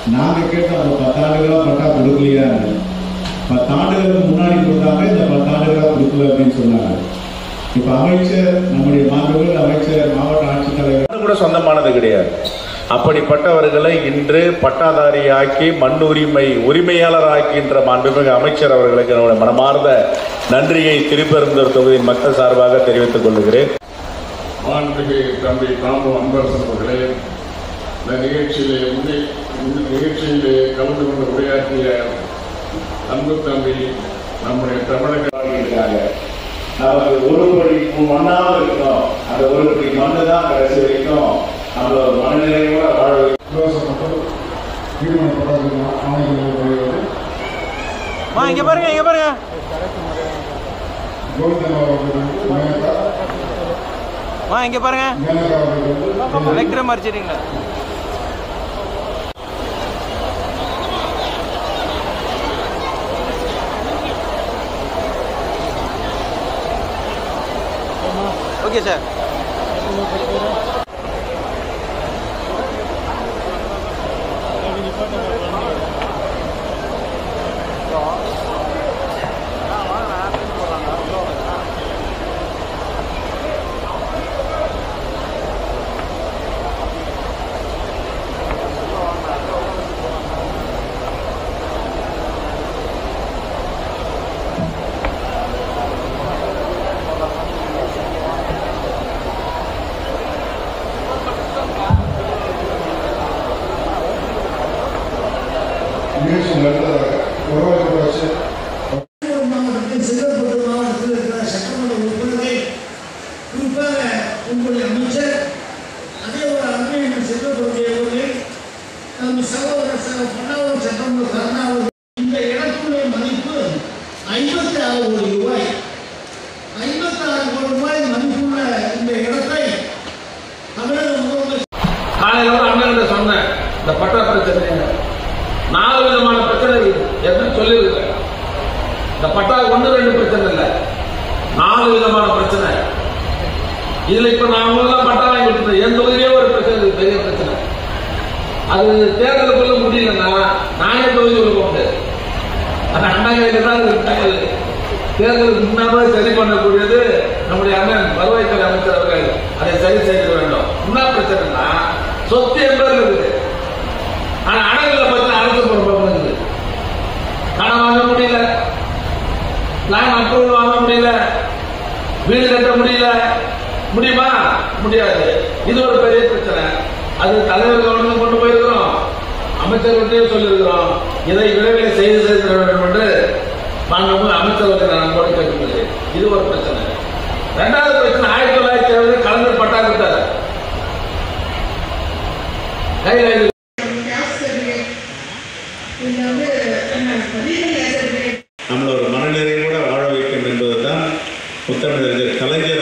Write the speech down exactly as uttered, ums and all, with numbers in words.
நாங்கள் கேட்ட அந்த பத்தாண்டுகளாக பட்டா கொடுக்கலையா, பத்தாண்டுகளுக்கு முன்னாடி கொடுத்தாங்க, இந்த பத்தாண்டுகளாக கொடுக்கல அப்படின்னு சொன்னாங்க. இப்போ அமைச்சர், நம்முடைய மாண்புமிகு அமைச்சர், மாவட்ட ஆட்சித்தலைவர் கூட சொந்தமானது கிடையாது. அப்படிப்பட்டவர்களை இன்று பட்டாதாரியாக்கி மண் உரிமை உரிமையாளர் ஆக்கின்ற மாண்புமிகு அமைச்சர் அவர்களுக்கு என்னுடைய மனமார்ந்த நன்றியை திருப்பெருந்தூர் தொகுதியின் மக்கள் சார்பாக தெரிவித்துக் கொள்கிறேன். மாண்புமிகு தம்பி தாமு அன்பரசன் அவர்களே, இந்த நிகழ்ச்சியிலே நிகழ்ச்சியிலே கலந்து கொண்டு உரையாற்றிய அன்பு தம்பி நம்முடைய தமிழக நமக்கு ஒரு படி மண்ணாக இருக்கணும். அந்த ஒரு படி மண்ணு தான் கடைசி வரைக்கும் நம்ம மனநிலையோட வாழ இங்க பாருங்க இங்க பாருங்க வா இங்க பாருங்க கலெக்டர் மறைச்சிட்டீங்களா? Okay sir. மாவட்டத்தில் செங்கல்பட்டு மாவட்டத்தில் இருக்கிற சட்டமன்ற உறுப்பினர்கள், குறிப்பாக உங்களுடைய அமைச்சர், அதே ஒரு அண்மை என்று செல்லப்படுத்தியவர்கள், நம் சகோதரர் பன்னாவூர் சட்டமன்ற கருணாவூர், இந்த இடத்துடைய மதிப்பு ஐம்பத்தி ஆறு கோடி ரூபாய். ஐம்பத்தி ஆறு கோடி ரூபாய் மதிப்புள்ள இந்த இடத்தை தமிழக முதல்வர் காலையில் அண்ணன் சொன்னேன். இந்த பட்டா பிரச்சனை நாலு விதமான பிரச்சனை எப்படி சொல்லியிருக்கேன். இந்த பட்டா ஒன்று ரெண்டு பிரச்சனை இல்லை, நாலு விதமான பிரச்சனை. இதுல இப்ப நான் எல்லாம் பட்டா வாங்கி கொடுத்தேன். என் தொகுதியே ஒரு பிரச்சனை, பெரிய பிரச்சனை. அது தேர்தலுக்குள்ள முடியலன்னா நானே தொகுதிக்குள்ள போக முடியாது. அந்த அண்ணா கையில தான் தேர்தலுக்கு முன்னாடி சரி பண்ணக்கூடியது நம்முடைய அண்ணன் வருவாய்த்துறை அமைச்சர் அவர்கள் அதை சரி செய்ய வேண்டும். என்ன பிரச்சனைனா சொத்து என்பது இருக்குது. ஆனா அணைகளை பத்தி அரசு பொறுப்பு கடன் வாங்க முடியல, லேண்ட் அப்ரூவல் வாங்க முடியல, வீடு கட்ட முடியல. முடியுமா? முடியாது. இது ஒரு பெரிய பிரச்சனை. அது தலைவர் கவர்மெண்ட் கொண்டு போயிருக்கிறோம், அமைச்சர்கிட்டே சொல்லியிருக்கிறோம். இதை விரைவில் செய்து செய்திட வேண்டும் என்று மாண்புமிகு அமைச்சர்களுக்கு நான் கூட கேட்டுக்கொள்கிறேன். இது ஒரு பிரச்சனை. இரண்டாவது பிரச்சனை, ஆயிரத்தி தொள்ளாயிரத்தி எழுபது கலைஞர் பட்டா கொடுத்தார். கையில் நம்மள ஒரு மனநிறைவோட வாழ வைக்கும் என்பதுதான் முத்தமிழறிஞர் கலைஞர்